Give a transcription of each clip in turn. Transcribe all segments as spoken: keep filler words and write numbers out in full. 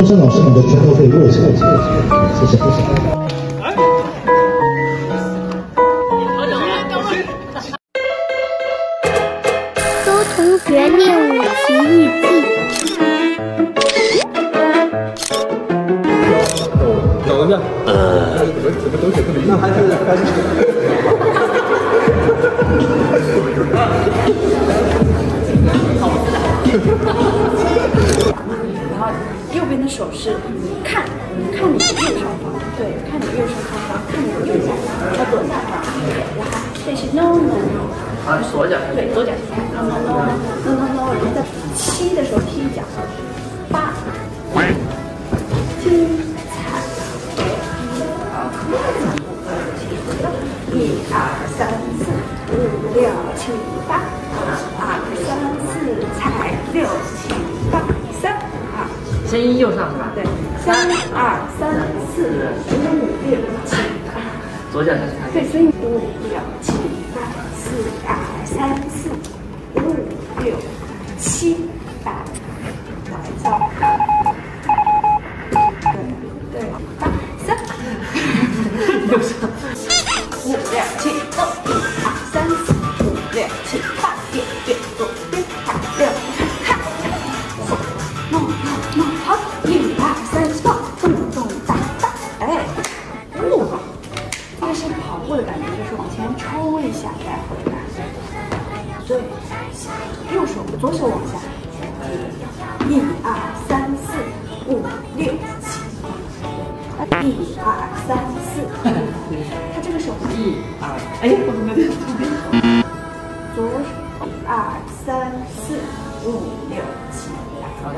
生老师们的拳头可以握起来，谢谢，谢谢。 同学练武奇遇记。 抖一下。呃。怎么抖起来？那还是还是。 然后右边的手是看，看你的右上方，对，看你右上方，看你的右下方，和左下方，然后这是 no no no。 啊，左脚对，左脚 no no no no no no， 然后在七的时候踢一脚，八，精彩，一二三四五六七八，二三四踩六七八，三二， 声音右上是吧？ 对，三二三四五六七八， 左脚是看。 对，所以五六七八。 四二三四五六七八，来走，对对八三，右上五六七八，一二三四五六七八，右边左边看六看，弄弄弄好，一二三四动动哒哒，哎，哇！ 这个是跑步的感觉，就是往前冲一下再回来。对，右手左手往下，一二三四五六七，一二三四，他这个手一二，哎，我怎么有点左手一二三四五六七八，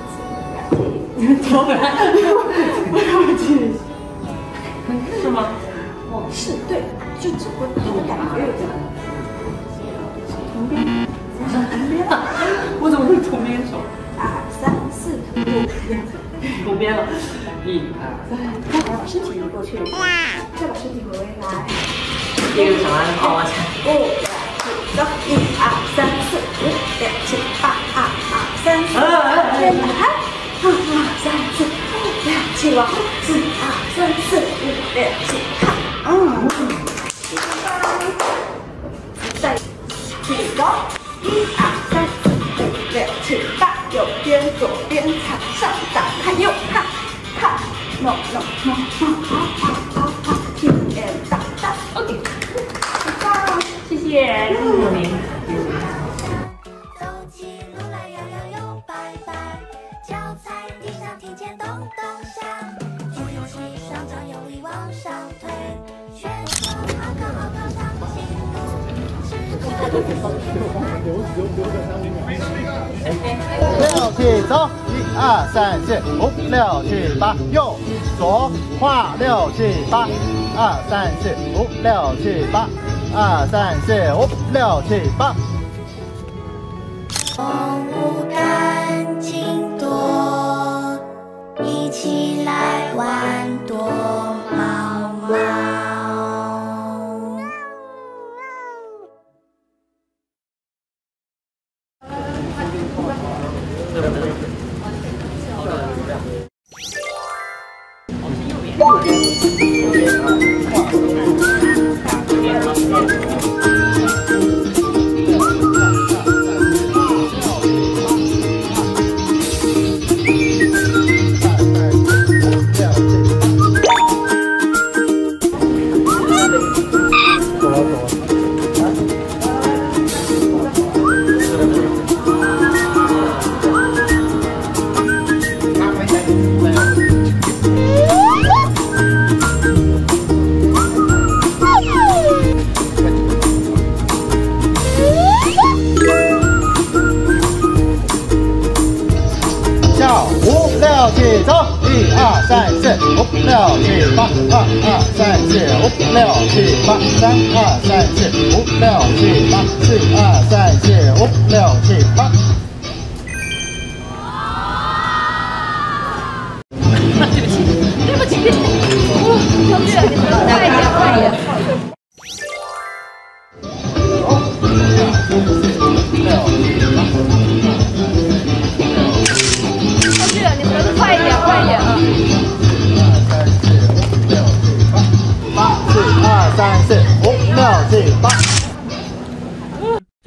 重来，我要去，是吗？ 是对，就只会这个感觉有点同边，同边，我怎么会同边手？二三四五六，同边了，一二三，再把身体移过去，再把身体回来， 一个小安跑往前， 五六七走，一二三四五六七八，二二三四，先打开，二二三四五六七往后，四二三四五六七看。 嗯，再起走，一二三四五六七八，右边左边踩上，打开右看，看 ，no no no no， 好好好好，听见哒哒 ，OK， 很棒，谢谢，有名。 走起路来摇摇又摆摆，脚踩地上听见咚咚响，举起双掌用力往上推。 六七走，一二三四五六七八，右左画六七八，二三四五六七八，二三四五六七八。 动物赶紧躲，一起来玩躲猫猫。 三四五六七八，二二三四五六七八，三二三四五六七八，四二三四五六七八。 对不起，对不起，同学，你们快一点，快一点。同学，你们快一点，快一点。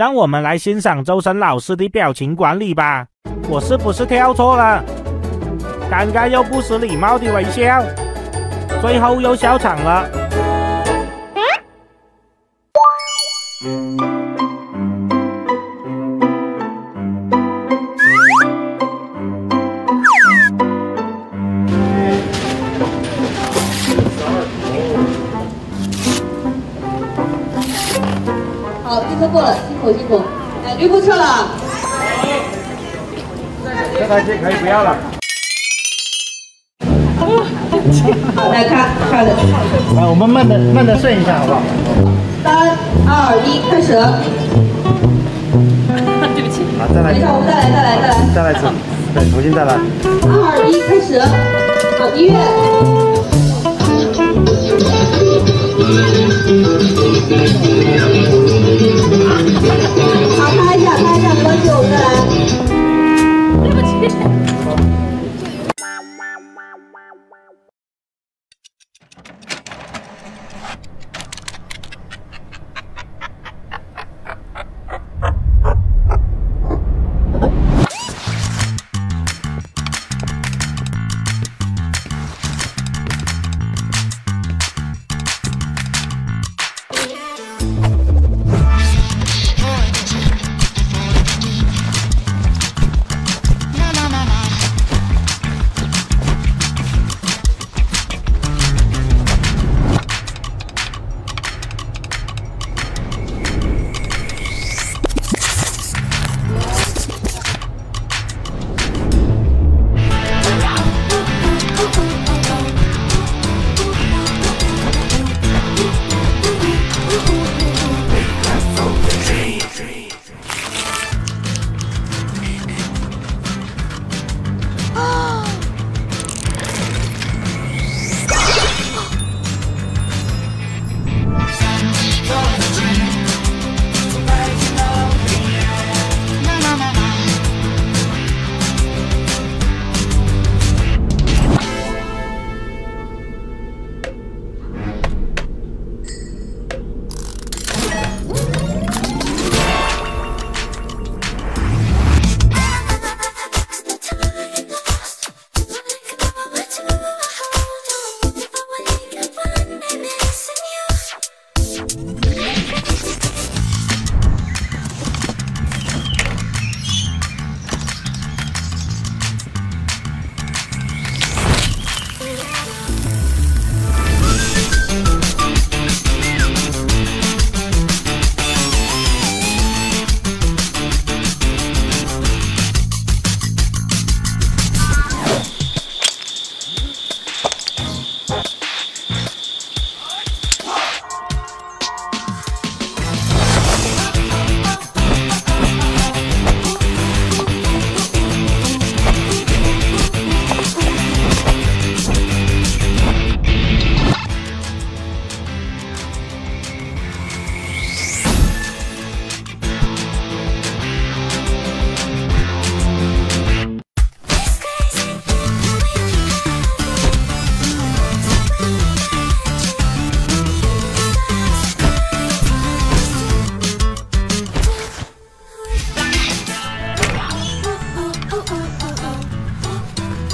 让我们来欣赏周深老师的表情管理吧。我是不是跳错了？尴尬又不失礼貌的微笑，最后又笑场了。 好，这车过了，辛苦辛苦。哎，驴不撤了。 这台机可以不要了。 来看看的。 来，我们慢的慢的顺一下，好不好？ 三二一，开始。 对不起。 好，再来。 等一下，我们再来，再来，再来。 再来一次。对，重新再来。 二一，开始。好，音乐。好，开一下，开一下，没关系，我们再来。 对不起。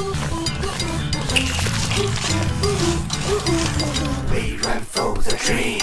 We run for the dream.